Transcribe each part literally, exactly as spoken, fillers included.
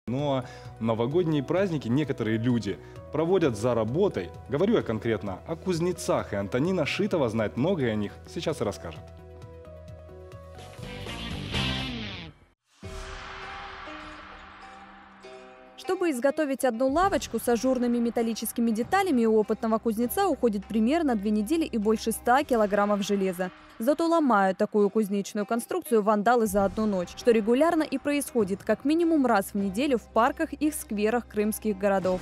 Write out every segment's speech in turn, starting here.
Ну а новогодние праздники некоторые люди проводят за работой. Говорю я конкретно о кузнецах, и Антонина Шитова знает многое о них. Сейчас и расскажет. Чтобы изготовить одну лавочку с ажурными металлическими деталями, у опытного кузнеца уходит примерно две недели и больше ста килограммов железа. Зато ломают такую кузнечную конструкцию вандалы за одну ночь, что регулярно и происходит как минимум раз в неделю в парках и скверах крымских городов.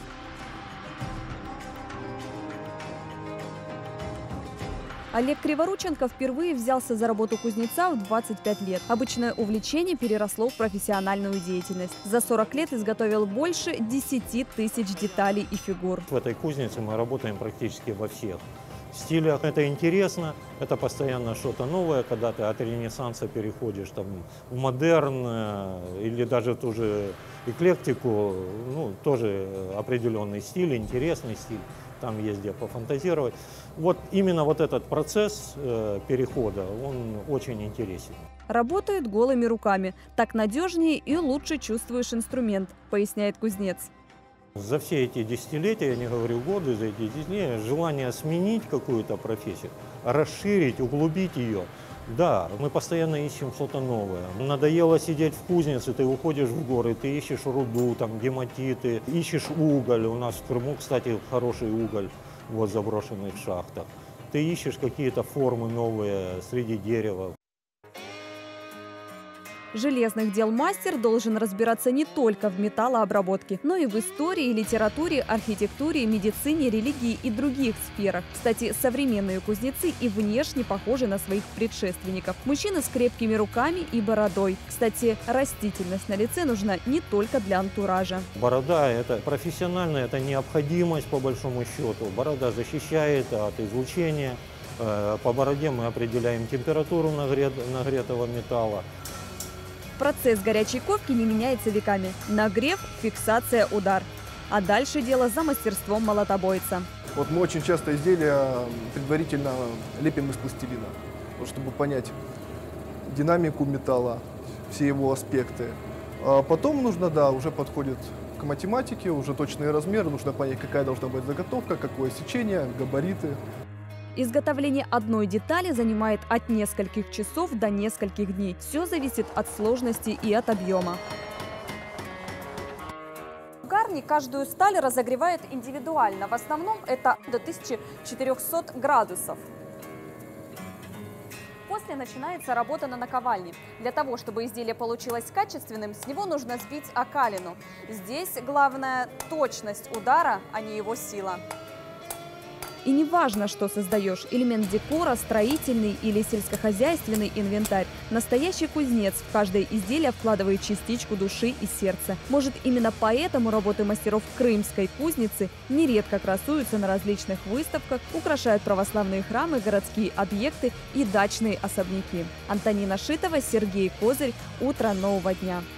Олег Криворученко впервые взялся за работу кузнеца в двадцать пять лет. Обычное увлечение переросло в профессиональную деятельность. За сорок лет изготовил больше десяти тысяч деталей и фигур. В этой кузнице мы работаем практически во всех стилях. Это интересно, это постоянно что-то новое, когда ты от ренессанса переходишь там, в модерн или даже в ту же эклектику, ну, тоже определенный стиль, интересный стиль. Там есть где пофантазировать. Вот именно вот этот процесс э, перехода, он очень интересен. Работают голыми руками. Так надежнее и лучше чувствуешь инструмент, поясняет кузнец. За все эти десятилетия, я не говорю годы, за эти десятилетия, желание сменить какую-то профессию, расширить, углубить ее. Да, мы постоянно ищем что-то новое. Надоело сидеть в кузнице, ты уходишь в горы, ты ищешь руду, там, гематиты, ищешь уголь. У нас в Крыму, кстати, хороший уголь вот, заброшенный в шахтах. Ты ищешь какие-то формы новые среди дерева. Железных дел мастер должен разбираться не только в металлообработке, но и в истории, литературе, архитектуре, медицине, религии и других сферах. Кстати, современные кузнецы и внешне похожи на своих предшественников. Мужчины с крепкими руками и бородой. Кстати, растительность на лице нужна не только для антуража. Борода – это профессионально, это необходимость по большому счету. Борода защищает от излучения. По бороде мы определяем температуру нагретого металла. Процесс горячей ковки не меняется веками. Нагрев, фиксация, удар. А дальше дело за мастерством молотобойца. Вот мы очень часто изделия предварительно лепим из пластилина, чтобы понять динамику металла, все его аспекты. А потом нужно, да, уже подходит к математике, уже точные размеры, нужно понять, какая должна быть заготовка, какое сечение, габариты. Изготовление одной детали занимает от нескольких часов до нескольких дней. Все зависит от сложности и от объема. Угарник каждую сталь разогревает индивидуально. В основном это до тысячи четырёхсот градусов. После начинается работа на наковальне. Для того, чтобы изделие получилось качественным, с него нужно сбить окалину. Здесь главное точность удара, а не его сила. И не важно, что создаешь – элемент декора, строительный или сельскохозяйственный инвентарь. Настоящий кузнец в каждое изделие вкладывает частичку души и сердца. Может, именно поэтому работы мастеров крымской кузницы нередко красуются на различных выставках, украшают православные храмы, городские объекты и дачные особняки. Антонина Шитова, Сергей Козырь. Утро нового дня.